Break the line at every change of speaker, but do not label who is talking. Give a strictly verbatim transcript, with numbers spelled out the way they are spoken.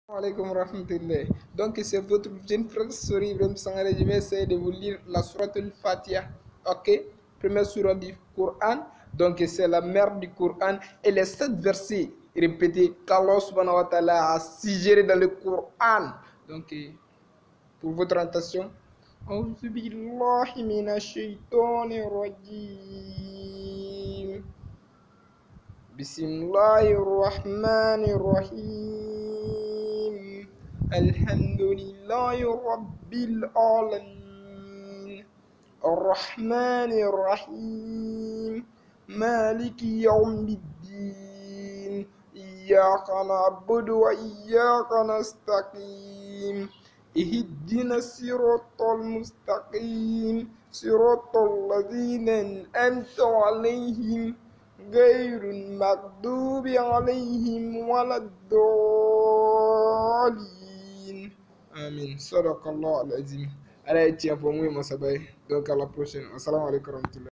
Alaikum rahmatullah. Donc c'est votre jeune frère Sori Ibrahim Sangare. Je vais essayer de vous lire la sourate al-Fatiha. Ok? Première sourate du Coran. Donc c'est la mère du Coran. Et les sept versets répétés qu'Allah subhanahu wa ta'ala a suggéré dans le Coran. Donc pour votre attention. أعوذ بالله من الشيطان الرجيم بسم الله الرحمن الرحيم الحمد لله رب العالمين الرحمن الرحيم مالك يوم الدين إياك نعبد وإياك نستقيم اهدنا الصراط المستقيم صراط الذين أنعمت عليهم غير المغضوب عليهم ولا الضالين. Amin. Sadaqallah al-Azim. Allez, tiens pour moi, mon sabay. Donc à la prochaine. Assalamu alaikum.